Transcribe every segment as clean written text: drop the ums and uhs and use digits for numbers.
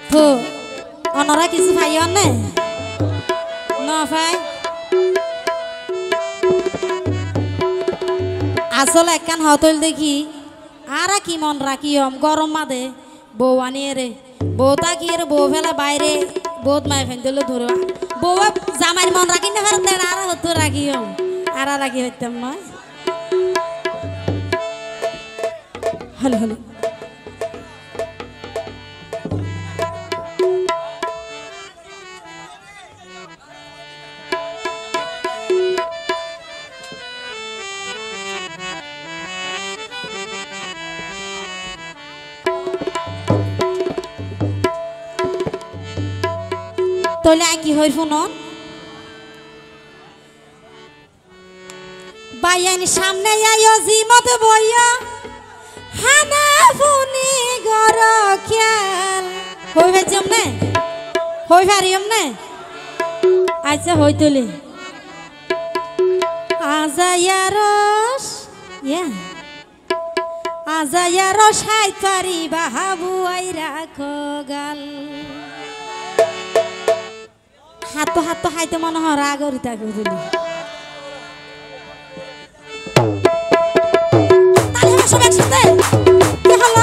তো অনরা কিছু পাইও নে না ভাই আসলে একখান হতল দেখি আর কি মন রাখি গরম মাদে বউ আনিয়ে রে বউ তাকি রে বউ ফেলা বাইরে বহুত মায় ফেন দিল ধরো বউ জামাইর মন রাখি না ফেরত দেন আর হতো রাখি আর রাখি হইতাম নয় হলো হলো তোলে কি হই শুনুন বাইয়ানি সামনে আইও জিমত বইয়া হানা ফুনি গর খেল হই ভাইছম নে হই পারিম নে আচ্ছা হই তোলে আজায়ারস ইয়া আজায়ারস হাই পারি বাহাবু আই রাখো গাল হাত হাত হাইতে মনে হয় রাগ হরিতা করে তাহলে সব একসাথে কি হলো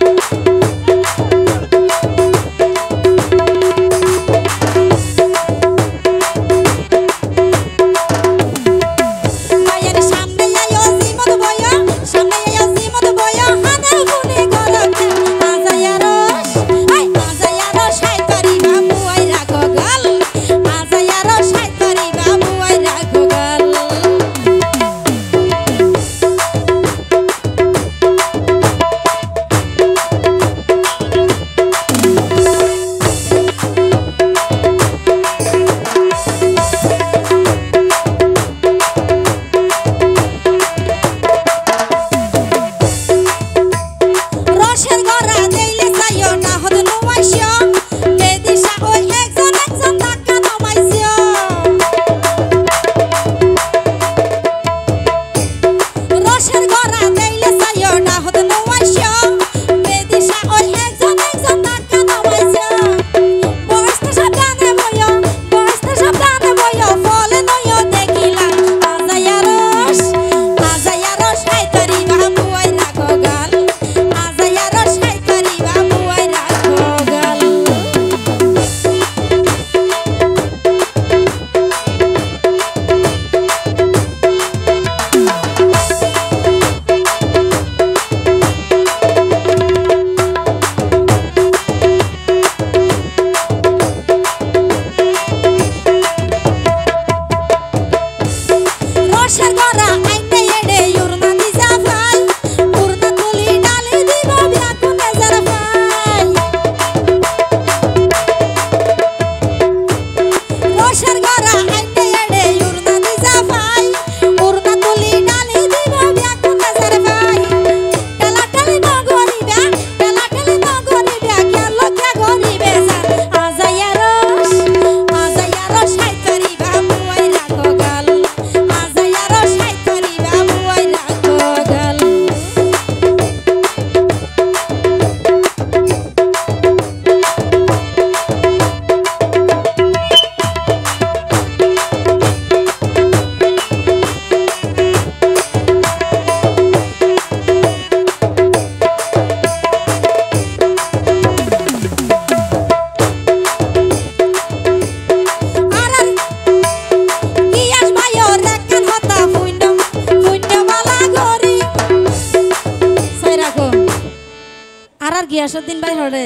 গিয়াসুদ্দিন ভাই হরে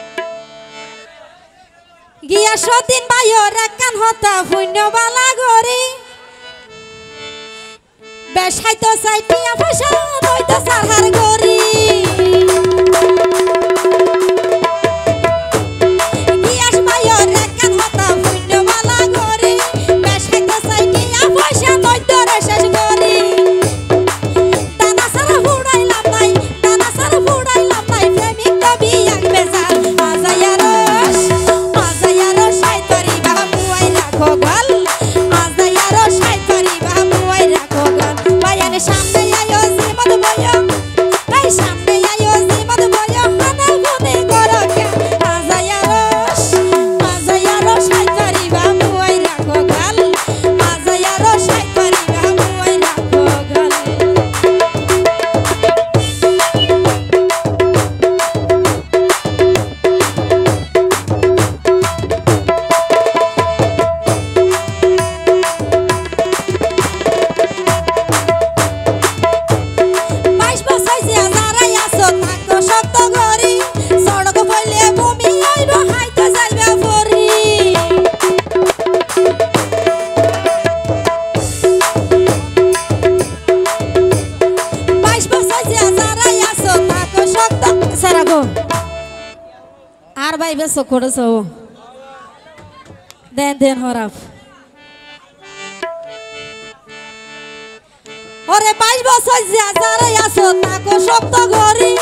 গিয়াসুদ্দিন ভাই ওরে কান হতা পুণ্যবালা গরি বেশাইতো সাইটিয়া পয়সা দইতো সারহার গরি গিয়াস ভাই ওরে কান হতা পুণ্যবালা গরি বেশাইতো সাইটিয়া পয়সা দইতো রে শেষ গরি দানা সারা ফুড়াইলাম নাই দানা সারা ফুড়াইলাম নাই প্রেমিক কবি এক বেজাল আজায়ারস সাইতরি বাবু আই রাখো গাল আজায়ারস সাইতরি বাবু আই রাখো গাল বাইয়ানে সামনে আইও জীবন বয়া ভাই বেশ করেছ দেন দেন হরাফ ওরে 22 বছর যে যারা আছো তাকো শক্ত গরি